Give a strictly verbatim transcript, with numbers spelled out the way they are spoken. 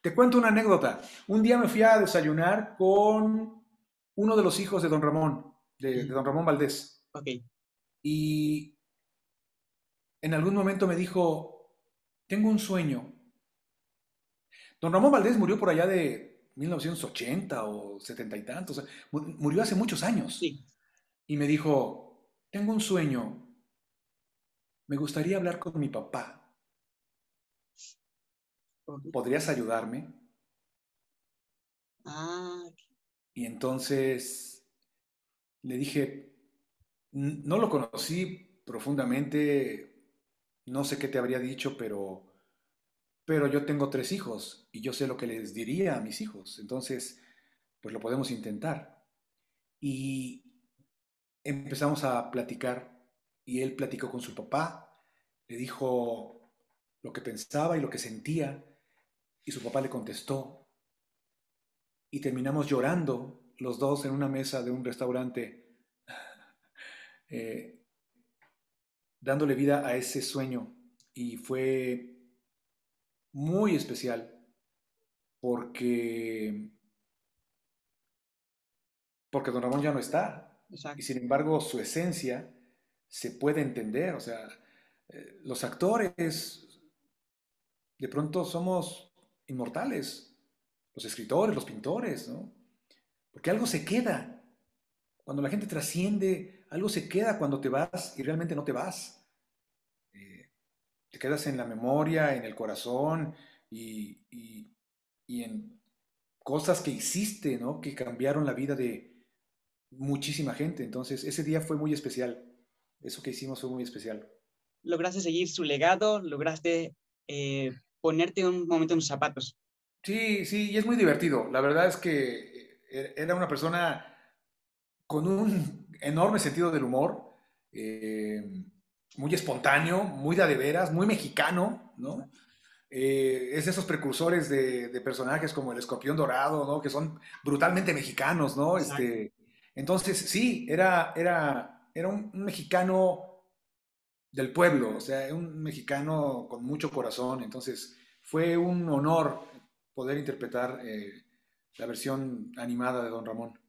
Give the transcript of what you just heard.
te cuento una anécdota. Un día me fui a desayunar con uno de los hijos de don Ramón, de, de Mm, don Ramón Valdés. ok. Y en algún momento me dijo, tengo un sueño. Don Ramón Valdés murió por allá de mil novecientos ochenta o setenta y tantos. O sea, murió hace muchos años. Sí. Y me dijo, tengo un sueño. Me gustaría hablar con mi papá. Ok. ¿Podrías ayudarme? Ah, ok. Y entonces le dije, no lo conocí profundamente, no sé qué te habría dicho, pero, pero yo tengo tres hijos y yo sé lo que les diría a mis hijos. Entonces, pues lo podemos intentar. Y empezamos a platicar y él platicó con su papá, le dijo lo que pensaba y lo que sentía y su papá le contestó y terminamos llorando los dos en una mesa de un restaurante, eh, dándole vida a ese sueño. Y fue muy especial porque, porque don Ramón ya no está. Y Exacto. sin embargo su esencia se puede entender. O sea, eh, los actores de pronto somos inmortales, los escritores, los pintores, ¿no? Porque algo se queda. Cuando la gente trasciende, algo se queda cuando te vas y realmente no te vas. Eh, Te quedas en la memoria, en el corazón y, y- y en cosas que hiciste, ¿no? Que cambiaron la vida de muchísima gente. Entonces, ese día fue muy especial. Eso que hicimos fue muy especial. Lograste seguir su legado, lograste eh, ponerte un momento en sus zapatos. Sí, sí, y es muy divertido. La verdad es que eh, era una persona con un enorme sentido del humor, eh, muy espontáneo, muy de a de veras, muy mexicano, ¿no? Exacto. Eh, es de esos precursores de, de personajes como el Escorpión Dorado, ¿no? Que son brutalmente mexicanos, ¿no? Exacto. Este, entonces, sí, era, era, era un, un mexicano del pueblo, o sea, un mexicano con mucho corazón. Entonces, fue un honor poder interpretar eh, la versión animada de Don Ramón.